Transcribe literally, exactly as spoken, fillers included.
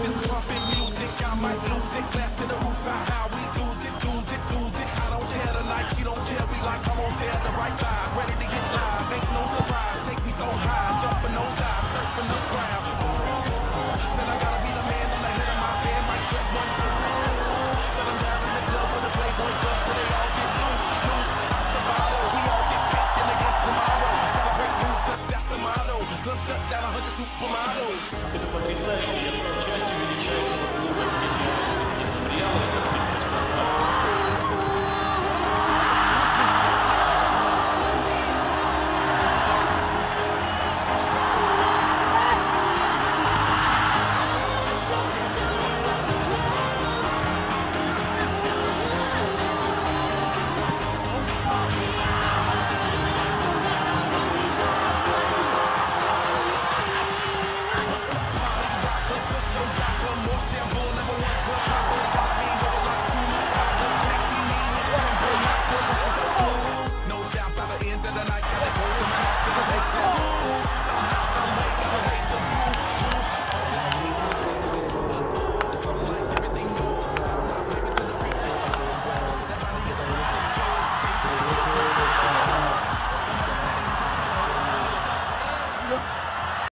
This pumping music, I might lose it. Glass to the roof, how we lose it, lose it, lose it. I don't care tonight, she don't care. We like almost there, the right vibe, ready to get live. Ain't no surprise, take me so high, jumping those dives, surfing the crowd. Oh, then I gotta be the man on the head of my band, mic check one two. Shut them down in the club with the Playboy bus, till they all get loose, loose out the bottle. We all get picked and again tomorrow. Gotta break news, cause that's the motto. Club shut down, a hundred supermodels. Это потрясающе, я стал частью величайшего